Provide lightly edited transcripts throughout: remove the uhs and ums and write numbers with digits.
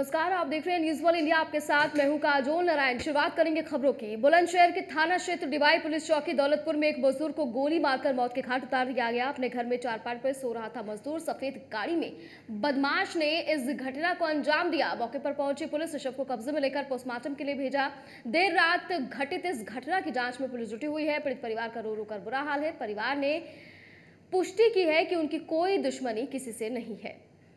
नमस्कार, आप देख रहे हैं न्यूज वन इंडिया। आपके साथ मैं हूं काजोल नारायण। शुरुआत करेंगे खबरों की। बुलंदशहर के थाना क्षेत्र डिवाई पुलिस चौकी दौलतपुर में एक मजदूर को गोली मारकर मौत के घाट उतार दिया गया। अपने घर में चारपाई पर सो रहा था मजदूर। सफेद गाड़ी में बदमाश ने इस घटना को अंजाम दिया। मौके पर पहुंची पुलिस ने शव को कब्जे में लेकर पोस्टमार्टम के लिए भेजा। देर रात घटित इस घटना की जांच में पुलिस जुटी हुई है। पीड़ित परिवार का रो रो कर बुरा हाल है। परिवार ने पुष्टि की है कि उनकी कोई दुश्मनी किसी से नहीं है।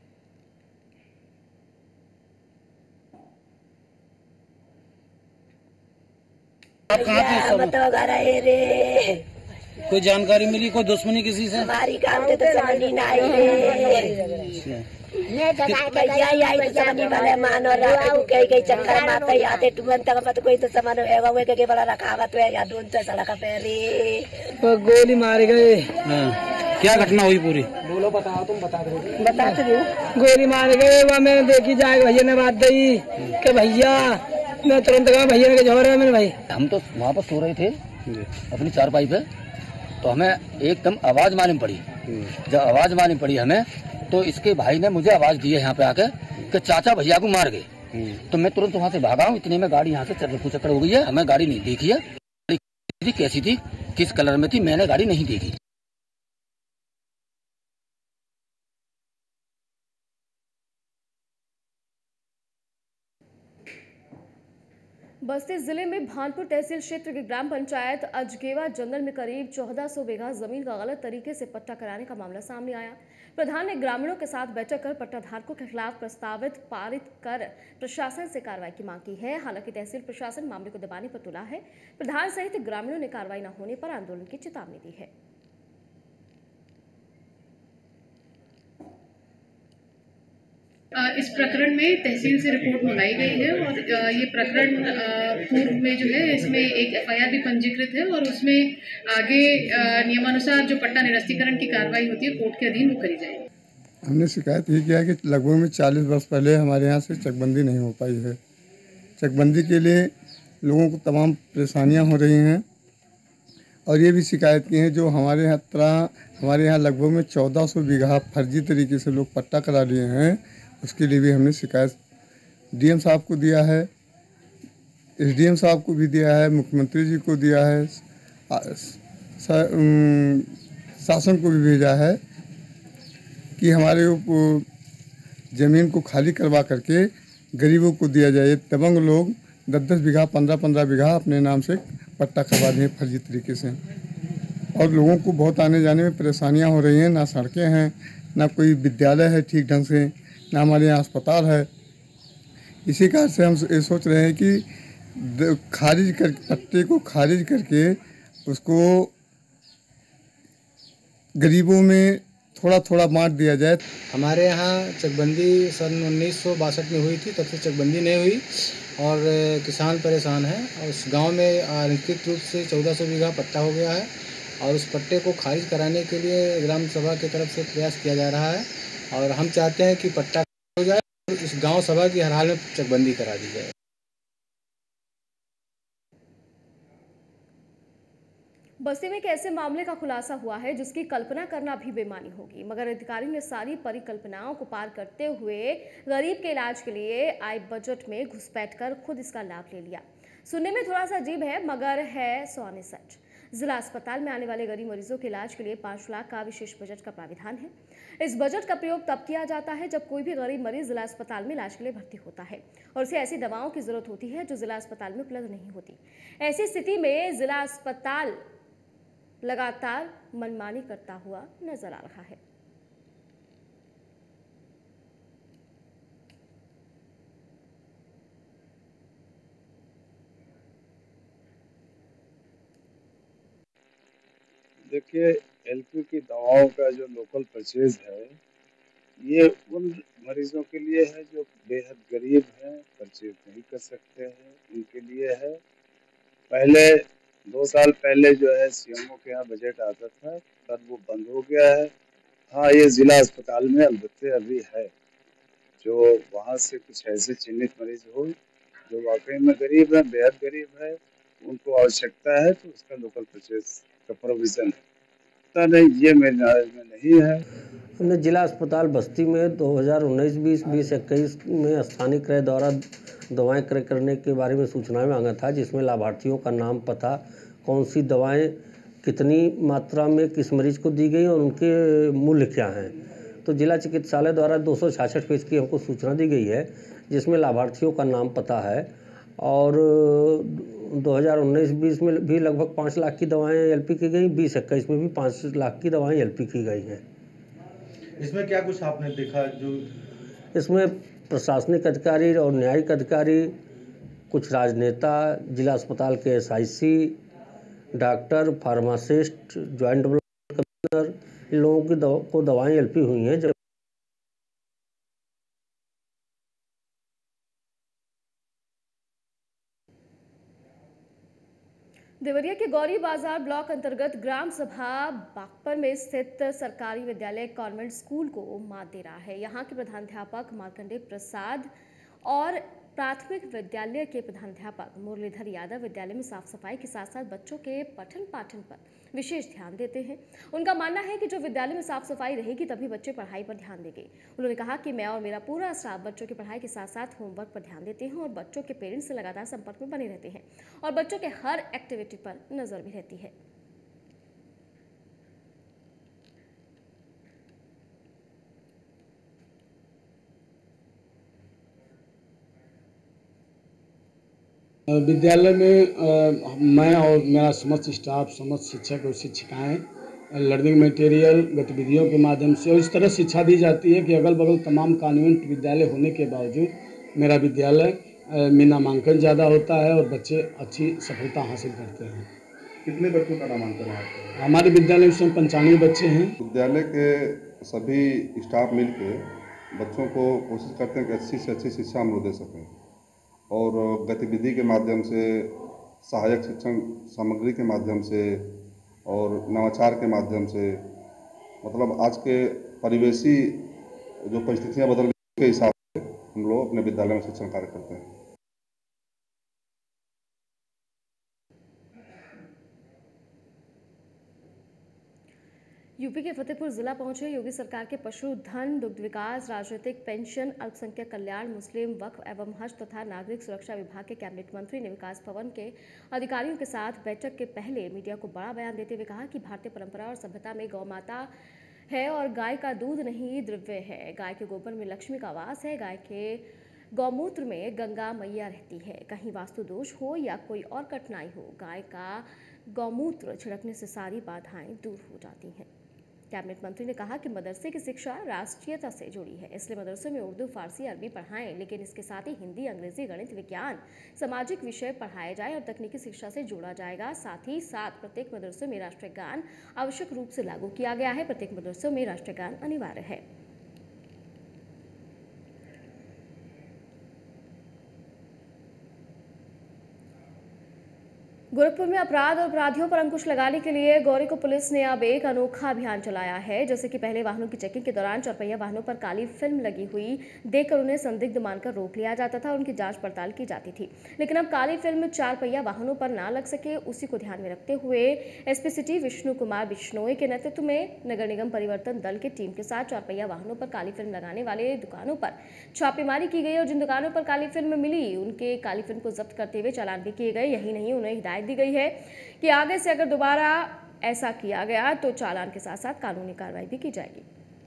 बताओ घर आए रे। कोई जानकारी मिली, कोई दुश्मनी किसी से? हमारी काम तो समझ नहीं आई रे। भैया आई तो समझ नहीं वाले मानो रहा कई कई चक्कर मारते आते टून तक मत कोई तो समझ एवं हुए के बड़ा रखावत है या दून तो सड़क पे रे गोली मारे गए। क्या घटना हुई पूरी? बोलो, बताओ, तुम बता दो। बताते रहो। गोली मारे गए। वहाँ मैंने देखी जाए भैया ने बात दी कि भैया, मैं तुरंत कहा भैया ने जोर है मेरे भाई। हम तो वहाँ पर सो रहे थे अपनी चारपाई पे, तो हमें एकदम आवाज मालूम पड़ी। जब आवाज मालूम पड़ी हमें, तो इसके भाई ने मुझे आवाज दी है यहाँ पे आके कि चाचा भैया को मार गए। तो मैं तुरंत वहाँ से भागा हूँ। इतने में गाड़ी यहाँ से चक्कर हो गई है। हमें गाड़ी नहीं देखी है, गाड़ी कैसी थी, किस कलर में थी, मैंने गाड़ी नहीं देखी। बस्ती जिले में भानपुर तहसील क्षेत्र की ग्राम पंचायत अजगेवा जंगल में करीब 1400 बीघा जमीन का गलत तरीके से पट्टा कराने का मामला सामने आया। प्रधान ने ग्रामीणों के साथ बैठक कर पट्टाधारकों के खिलाफ प्रस्तावित पारित कर प्रशासन से कार्रवाई की मांग की है। हालांकि तहसील प्रशासन मामले को दबाने पर तुला है। प्रधान सहित ग्रामीणों ने कार्रवाई न होने पर आंदोलन की चेतावनी दी है। इस प्रकरण में तहसील से रिपोर्ट मंगाई गई है और ये प्रकरण पूर्व में जो है इसमें एक एफआईआर भी पंजीकृत है और उसमें आगे नियमानुसार जो पट्टा निरस्तीकरण की कार्रवाई होती है कोर्ट के अधीन वो करी जाएगी। हमने शिकायत ये किया कि लगभग में 40 वर्ष पहले हमारे यहाँ से चकबंदी नहीं हो पाई है। चकबंदी के लिए लोगों को तमाम परेशानियाँ हो रही हैं और ये भी शिकायत की है जो हमारे यहाँ लगभग में 1400 बीघा फर्जी तरीके से लोग पट्टा करा लिए हैं। उसके लिए भी हमने शिकायत डीएम साहब को दिया है, एसडीएम साहब को भी दिया है, मुख्यमंत्री जी को दिया है, शासन को भी भेजा है कि हमारे ज़मीन को खाली करवा करके गरीबों को दिया जाए। दबंग लोग 10-10 बीघा 15-15 बीघा अपने नाम से पट्टा करवा दें फर्जी तरीके से और लोगों को बहुत आने जाने में परेशानियां हो रही हैं। ना सड़कें हैं, ना कोई विद्यालय है ठीक ढंग से, ना हमारे यहाँ अस्पताल है। इसी कारण से हम ये सोच रहे हैं कि पट्टे को खारिज करके उसको गरीबों में थोड़ा थोड़ा बांट दिया जाए। हमारे यहाँ चकबंदी सन 1962 में हुई थी, तब से चकबंदी नहीं हुई और किसान परेशान हैं और उस गांव में अनिश्चित रूप से 1400 बीघा पट्टा हो गया है और उस पट्टे को खारिज कराने के लिए ग्राम सभा की तरफ से प्रयास किया जा रहा है और हम चाहते हैं कि पट्टा हो जाए और इस गांव सभा की हर हाल में चकबंदी करा दी जाए। बस्ती में एक ऐसे मामले का खुलासा हुआ है जिसकी कल्पना करना भी बेमानी होगी, मगर अधिकारी ने सारी परिकल्पनाओं को पार करते हुए गरीब के इलाज के लिए आय बजट में घुसपैठ कर खुद इसका लाभ ले लिया। सुनने में थोड़ा सा अजीब है मगर है सौने सच। जिला अस्पताल में आने वाले गरीब मरीजों के इलाज के लिए 5 लाख का विशेष बजट का प्राविधान है। इस बजट का प्रयोग तब किया जाता है जब कोई भी गरीब मरीज जिला अस्पताल में इलाज के लिए भर्ती होता है और उसे ऐसी दवाओं की जरूरत होती है जो जिला अस्पताल में उपलब्ध नहीं होती। ऐसी स्थिति में जिला अस्पताल लगातार मनमानी करता हुआ नजर आ रहा है। देखिए, एलपी की दवाओं का जो लोकल परचेज है ये उन मरीजों के लिए है जो बेहद गरीब हैं, परचेज नहीं कर सकते हैं, उनके लिए है। पहले 2 साल पहले जो है सीएमओ के यहाँ बजट आता था, तब वो बंद हो गया है। हाँ, ये जिला अस्पताल में अलबत्ते अभी है, जो वहाँ से कुछ ऐसे चिन्हित मरीज हो जो वाकई में गरीब है, बेहद गरीब है, उनको आवश्यकता है तो उसका लोकल परचेज का प्रोविजन है। नहीं, ये मेरे नॉलेज में नहीं है। हमने जिला अस्पताल बस्ती में 2019-20, 20-21 में स्थानीय क्रय द्वारा दवाएं क्रय करने के बारे में सूचना मांगा था, जिसमें लाभार्थियों का नाम, पता, कौन सी दवाएं कितनी मात्रा में किस मरीज को दी गई और उनके मूल्य क्या हैं। तो जिला चिकित्सालय द्वारा 266 पेज की हमको सूचना दी गई है, जिसमें लाभार्थियों का नाम, पता है। और 2019-20 में भी लगभग 5 लाख की दवाएं एलपी की गई, 20-21 में भी 5 लाख की दवाएं एलपी की गई हैं। इसमें क्या कुछ आपने देखा जो इसमें प्रशासनिक अधिकारी और न्यायिक अधिकारी, कुछ राजनेता, जिला अस्पताल के SIC, doctor, pharmacist, joint development commissioner, इन लोगों को दवाएं एलपी हुई हैं। देवरिया के गौरी बाजार ब्लॉक अंतर्गत ग्राम सभा बागपर में स्थित सरकारी विद्यालय कॉन्वेंट स्कूल को मात दे रहा है। यहाँ के प्रधानाध्यापक मार्कंडेय प्रसाद और प्राथमिक विद्यालय के प्रधानाध्यापक मुरलीधर यादव विद्यालय में साफ सफाई के साथ साथ बच्चों के पठन पाठन पर विशेष ध्यान देते हैं। उनका मानना है कि जो विद्यालय में साफ सफाई रहेगी तभी बच्चे पढ़ाई पर ध्यान देंगे। उन्होंने कहा कि मैं और मेरा पूरा स्टाफ बच्चों की पढ़ाई के साथ साथ होमवर्क पर ध्यान देते हैं और बच्चों के पेरेंट्स से लगातार संपर्क में बने रहते हैं और बच्चों के हर एक्टिविटी पर नजर भी रहती है। विद्यालय में मैं और मेरा समस्त स्टाफ, समस्त शिक्षक और शिक्षिकाएं लर्निंग मटेरियल गतिविधियों के माध्यम से और इस तरह शिक्षा दी जाती है कि अगल बगल तमाम कॉन्वेंट विद्यालय होने के बावजूद मेरा विद्यालय में नामांकन ज़्यादा होता है और बच्चे अच्छी सफलता हासिल करते हैं। कितने बच्चों का नामांकन है? हमारे विद्यालय में 95 बच्चे हैं। विद्यालय के सभी स्टाफ मिलकर बच्चों को कोशिश करते हैं कि अच्छी से अच्छी शिक्षा हम लोग दे सकें और गतिविधि के माध्यम से, सहायक शिक्षण सामग्री के माध्यम से और नवाचार के माध्यम से, मतलब आज के परिवेशी जो परिस्थितियां बदल गई के हिसाब से हम लोग अपने विद्यालय में शिक्षण कार्य करते हैं। यूपी के फतेहपुर जिला पहुंचे योगी सरकार के पशुधन, दुग्ध विकास, राजनीतिक पेंशन, अल्पसंख्यक कल्याण, मुस्लिम वक्फ एवं हज तथा नागरिक सुरक्षा विभाग के कैबिनेट मंत्री ने विकास भवन के अधिकारियों के साथ बैठक के पहले मीडिया को बड़ा बयान देते हुए कहा कि भारतीय परंपरा और सभ्यता में गौ माता है और गाय का दूध नहीं द्रव्य है। गाय के गोबर में लक्ष्मी का वास है। गाय के गौमूत्र में गंगा मैया रहती है। कहीं वास्तु दोष हो या कोई और कठिनाई हो, गाय का गौमूत्र छिड़कने से सारी बाधाएं दूर हो जाती हैं। कैबिनेट मंत्री ने कहा कि मदरसे की शिक्षा राष्ट्रीयता से जुड़ी है, इसलिए मदरसों में उर्दू, फारसी, अरबी पढ़ाएं, लेकिन इसके साथ ही हिंदी, अंग्रेजी, गणित, विज्ञान, सामाजिक विषय पढ़ाए जाए और तकनीकी शिक्षा से जोड़ा जाएगा। साथ ही साथ प्रत्येक मदरसों में राष्ट्रीय गान आवश्यक रूप से लागू किया गया है। प्रत्येक मदरसों में राष्ट्रीय गान अनिवार्य है। गोरखपुर में अपराध और अपराधियों पर अंकुश लगाने के लिए गौरी को पुलिस ने अब एक अनोखा अभियान चलाया है। जैसे कि पहले वाहनों की चेकिंग के दौरान चरपहिया वाहनों पर काली फिल्म लगी हुई देखकर उन्हें संदिग्ध मानकर रोक लिया जाता था और उनकी जांच पड़ताल की जाती थी, लेकिन अब काली फिल्म चार पहिया वाहनों पर ना लग सके, उसी को ध्यान में रखते हुए एसपी सिटी विष्णु कुमार बिश्नोई के नेतृत्व में नगर निगम परिवर्तन दल की टीम के साथ चारपहिया वाहनों पर काली फिल्म लगाने वाले दुकानों पर छापेमारी की गई और जिन दुकानों पर काली फिल्म मिली उनके काली फिल्म को जब्त करते हुए चालान भी किए गए। यही नहीं, उन्हें हिदायत दी गई है कि आगे से अगर दोबारा ऐसा किया गया तो चालान के साथ साथ कानूनी कार्रवाई भी की जाएगी।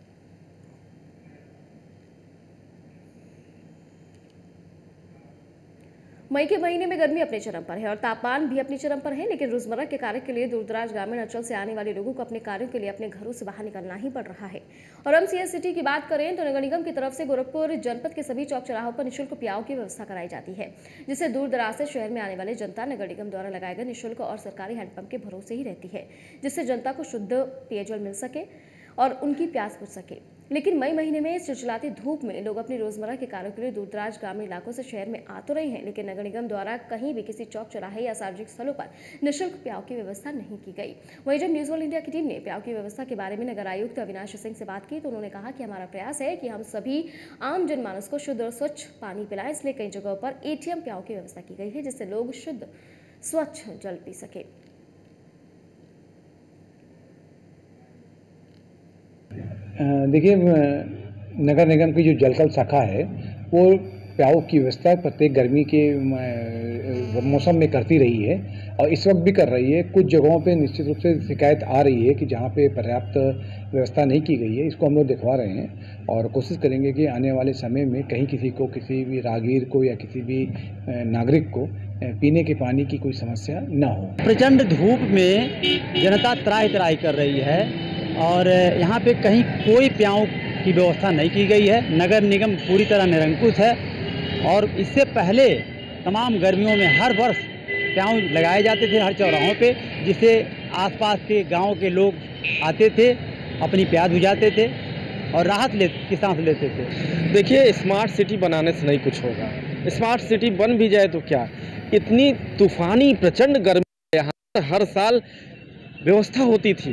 मई के महीने में गर्मी अपने चरम पर है और तापमान भी अपनी चरम पर है, लेकिन रोजमर्रा के कार्य के लिए दूरदराज ग्रामीण अंचल से आने वाले लोगों को अपने कार्यों के लिए अपने घरों से बाहर निकलना ही पड़ रहा है। और हम सीएस सिटी की बात करें तो नगर निगम की तरफ से गोरखपुर जनपद के सभी चौक चौराहों पर निःशुल्क प्याऊ की व्यवस्था कराई जाती है, जिससे दूर दराज से शहर में आने वाले जनता नगर निगम द्वारा लगाए गए निःशुल्क और सरकारी हैंडपंप के भरोसे ही रहती है, जिससे जनता को शुद्ध पेयजल मिल सके और उनकी प्यास बुझ सके। लेकिन मई महीने में चिलचिलाती धूप में लोग अपनी रोजमर्रा के कार्यों के लिए दूरदराज ग्रामीण इलाकों से शहर में आ तो रहे हैं, लेकिन नगर निगम द्वारा कहीं भी किसी चौक चौराहे या सार्वजनिक स्थलों पर निःशुल्क प्याऊ की व्यवस्था नहीं की गई। वहीं जब न्यूज वर्ल्ड इंडिया की टीम ने प्याऊ की व्यवस्था के बारे में नगर आयुक्त अविनाश सिंह से बात की तो उन्होंने कहा कि हमारा प्रयास है कि हम सभी आम जनमानस को शुद्ध और स्वच्छ पानी पिलाएं, इसलिए कई जगहों पर एटीएम प्याऊ की व्यवस्था की गई है, जिससे लोग शुद्ध स्वच्छ जल पी सके। देखिए, नगर निगम की जो जलकल शाखा है वो प्याऊ की व्यवस्था प्रत्येक गर्मी के मौसम में करती रही है और इस वक्त भी कर रही है। कुछ जगहों पे निश्चित रूप से शिकायत आ रही है कि जहाँ पे पर्याप्त व्यवस्था नहीं की गई है, इसको हम लोग दिखवा रहे हैं और कोशिश करेंगे कि आने वाले समय में कहीं किसी को, किसी भी राहगीर को या किसी भी नागरिक को पीने के पानी की कोई समस्या न हो। प्रचंड धूप में जनता त्राहि त्राहि कर रही है और यहाँ पे कहीं कोई प्याऊ की व्यवस्था नहीं की गई है। नगर निगम पूरी तरह निरंकुश है और इससे पहले तमाम गर्मियों में हर वर्ष प्याऊ लगाए जाते थे हर चौराहों पे, जिससे आसपास के गांव के लोग आते थे, अपनी प्यास बुझाते थे और राहत की सांस लेते थे। देखिए, स्मार्ट सिटी बनाने से नहीं कुछ होगा। स्मार्ट सिटी बन भी जाए तो क्या, इतनी तूफानी प्रचंड गर्मी यहाँ हर साल व्यवस्था होती थी।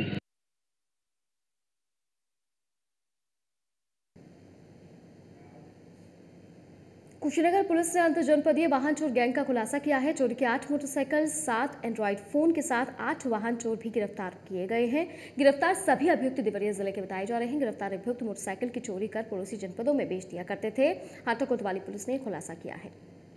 कुशीनगर पुलिस ने अंतरजनपदीय वाहन चोर गैंग का खुलासा किया है। चोरी के 8 मोटरसाइकिल, 7 एंड्रॉइड फोन के साथ 8 वाहन चोर भी गिरफ्तार किए गए हैं। गिरफ्तार सभी अभियुक्त देवरिया जिले के बताए जा रहे हैं। गिरफ्तार अभियुक्त मोटरसाइकिल की चोरी कर पड़ोसी जनपदों में बेच दिया करते थे। हाटा कोतवाली पुलिस ने खुलासा किया है।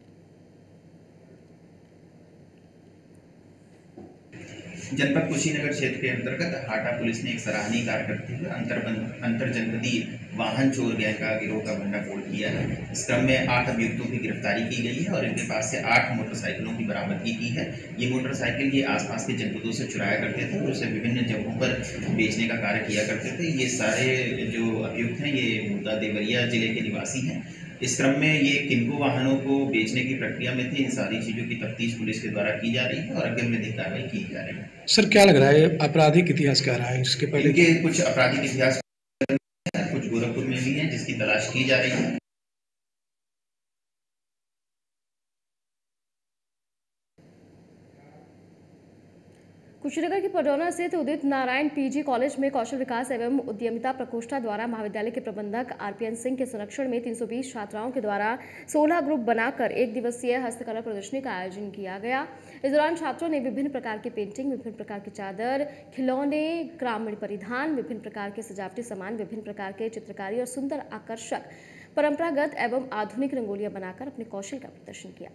जनपद कुशीनगर क्षेत्र के अंतर्गत हाटा पुलिस ने एक सराहनीय कार्य करते हुए अंतर जनपदीय वाहन चोर गैंग का गिरोह का भंडाफोड़ किया है। इस क्रम में 8 अभियुक्तों की गिरफ्तारी की गई है और इनके पास से 8 मोटरसाइकिलों की बरामदगी की है। ये मोटरसाइकिल ये आसपास के जनपदों से चुराया करते थे और उसे विभिन्न जगहों पर बेचने का कार्य किया करते थे। ये सारे जो अभियुक्त हैं ये मूलतः देवरिया जिले के निवासी हैं। इस क्रम में ये किनको वाहनों को बेचने की प्रक्रिया में थे, इन सारी चीज़ों की तफ्तीश पुलिस के द्वारा की जा रही है और अग्रिम विधिक कार्रवाई की जा रही है। सर, क्या लग रहा है आपराधिक इतिहास क्या रहा है इसके पहले? इनके कुछ आपराधिक इतिहास कुछ गोरखपुर में भी हैं जिसकी तलाश की जा रही है। कुशीनगर के पडौना स्थित उदित नारायण पीजी कॉलेज में कौशल विकास एवं उद्यमिता प्रकोष्ठा द्वारा महाविद्यालय के प्रबंधक आरपीएन सिंह के संरक्षण में 320 छात्राओं के द्वारा 16 ग्रुप बनाकर 1 दिवसीय हस्तकला प्रदर्शनी का आयोजन किया गया। इस दौरान छात्रों ने विभिन्न प्रकार की पेंटिंग, विभिन्न प्रकार की चादर, खिलौने, ग्रामीण परिधान, विभिन्न प्रकार के सजावटी सामान, विभिन्न प्रकार के चित्रकारी और सुंदर आकर्षक परंपरागत एवं आधुनिक रंगोलियां बनाकर अपने कौशल का प्रदर्शन किया।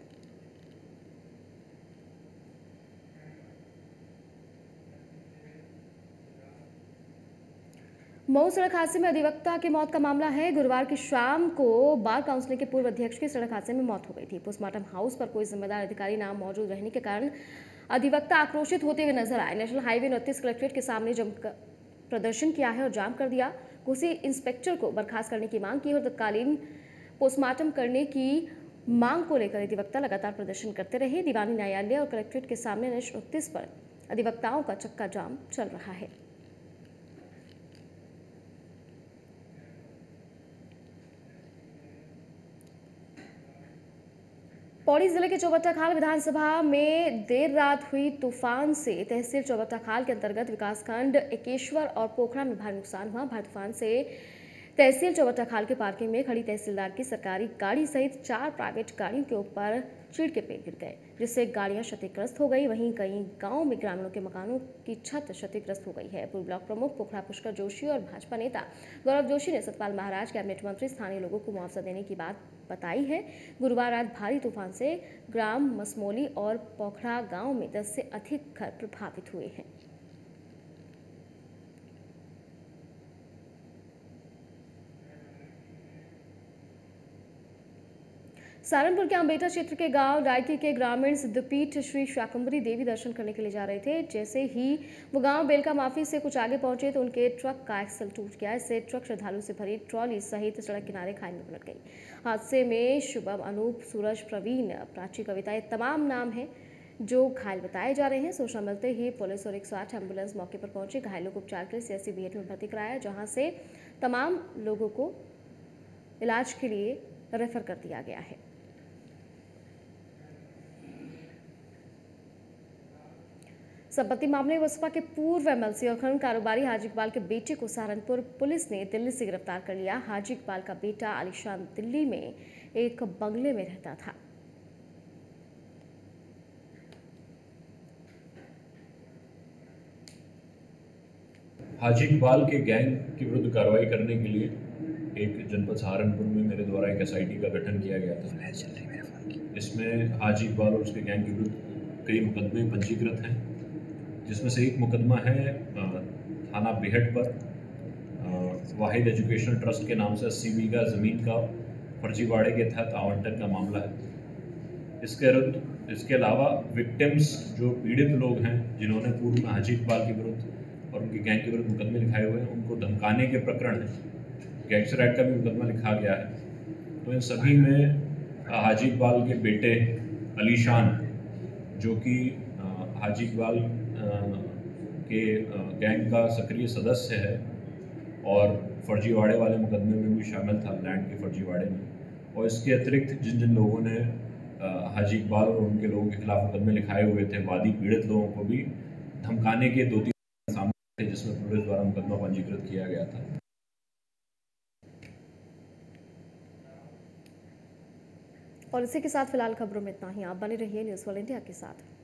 मऊ सड़क हादसे में अधिवक्ता की मौत का मामला है। गुरुवार की शाम को बार काउंसिल के पूर्व अध्यक्ष की सड़क हादसे में मौत हो गई थी। पोस्टमार्टम हाउस पर कोई जिम्मेदार अधिकारी ना मौजूद रहने के कारण अधिवक्ता आक्रोशित होते हुए नजर आए। नेशनल हाईवे 29 कलेक्ट्रेट के सामने जमकर प्रदर्शन किया है और जाम कर दिया। घुसी इंस्पेक्टर को बर्खास्त करने की मांग की और तत्कालीन पोस्टमार्टम करने की मांग को लेकर अधिवक्ता लगातार प्रदर्शन करते रहे। दीवानी न्यायालय और कलेक्ट्रेट के सामने नेशनल 29 पर अधिवक्ताओं का चक्का जाम चल रहा है। पौड़ी जिले के चौबट्टाखाल विधानसभा में देर रात हुई तूफान से तहसील चौबट्टाखाल के अंतर्गत विकासखंड एकेश्वर और पोखरा में भारी नुकसान हुआ। भारी तूफान से तहसील चौबट्टाखाल के पार्किंग में खड़ी तहसीलदार की सरकारी गाड़ी सहित 4 प्राइवेट गाड़ियों के ऊपर चीड़ के पेड़ गिर गए, जिससे गाड़ियां क्षतिग्रस्त हो गई। वहीं कई गांव में ग्रामीणों के मकानों की छत क्षतिग्रस्त हो गई है। पूर्व ब्लॉक प्रमुख पोखरा पुष्कर जोशी और भाजपा नेता गौरव जोशी ने सतपाल महाराज, कैबिनेट मंत्री, स्थानीय लोगों को मुआवजा देने की बात बताई है। गुरुवार रात भारी तूफान से ग्राम मसमोली और पोखरा गांव में 10 से अधिक घर प्रभावित हुए हैं। सहारनपुर के अम्बेटा क्षेत्र के गांव डायकी के ग्रामीण सिद्धपीठ श्री शाकंभरी देवी दर्शन करने के लिए जा रहे थे। जैसे ही वो गांव बेलका माफी से कुछ आगे पहुंचे तो उनके ट्रक का एक्सल टूट गया। इससे ट्रक श्रद्धालु से भरी ट्रॉली सहित सड़क किनारे खाई में पलट गई। हादसे में शुभम, अनूप, सूरज, प्रवीण, प्राची, कविता ये तमाम नाम हैं जो घायल बताए जा रहे हैं। सूचना मिलते ही पुलिस और 108 एम्बुलेंस मौके पर पहुंची। घायलों को उपचार के लिए सीएससी बीएड में भर्ती कराया, जहां से तमाम लोगों को इलाज के लिए रेफर कर दिया गया है। संपत्ति मामले में बसपा के पूर्व एमएलसी और खनन कारोबारी हाजी इकबाल के बेटे को सहारनपुर पुलिस ने दिल्ली से गिरफ्तार कर लिया। हाजी इकबाल का बेटा आलिशान दिल्ली में एक बंगले में रहता था। हाजी इकबाल के गैंग के विरुद्ध कार्रवाई करने के लिए एक जनपद सहारनपुर में मेरे द्वारा एक SIT का गठन किया गया था। इसमें हाजी इकबाल और उसके गैंग के विरुद्ध कई मुकदमे पंजीकृत हैं, जिसमें से एक मुकदमा है थाना बेहट पर वाहिद एजुकेशनल ट्रस्ट के नाम से 80 बीघा ज़मीन का फर्जीवाड़े के तहत आवंटन का मामला है। इसके अलावा विक्टिम्स जो पीड़ित लोग हैं जिन्होंने पूर्व में हाजी इकबाल के विरुद्ध और उनके गैंग के विरुद्ध मुकदमे लिखाए हुए हैं, उनको धमकाने के प्रकरण है, गैंगस्टर एक्ट का भी मुकदमा लिखा गया है। तो इन सभी में हाजी इकबाल के बेटे अलीशान, जो कि हाजी इकबाल के गैंग का सक्रिय सदस्य है और फर्जीवाड़े वाले मुकदमे में भी शामिल था, लैंड के फर्जीवाड़े में, और इसके अतिरिक्त जिन जिन लोगों ने हाजी इकबाल और उनके लोगों के खिलाफ मुकदमे लिखाए हुए थे, वादी पीड़ित लोगों को भी धमकाने के 2-3 सामने थे, जिसमें पुलिस द्वारा मुकदमा पंजीकृत किया गया था। और इसी के साथ फिलहाल खबरों में इतना ही। आप बने रहिए न्यूज़ वर्ल्ड इंडिया के साथ।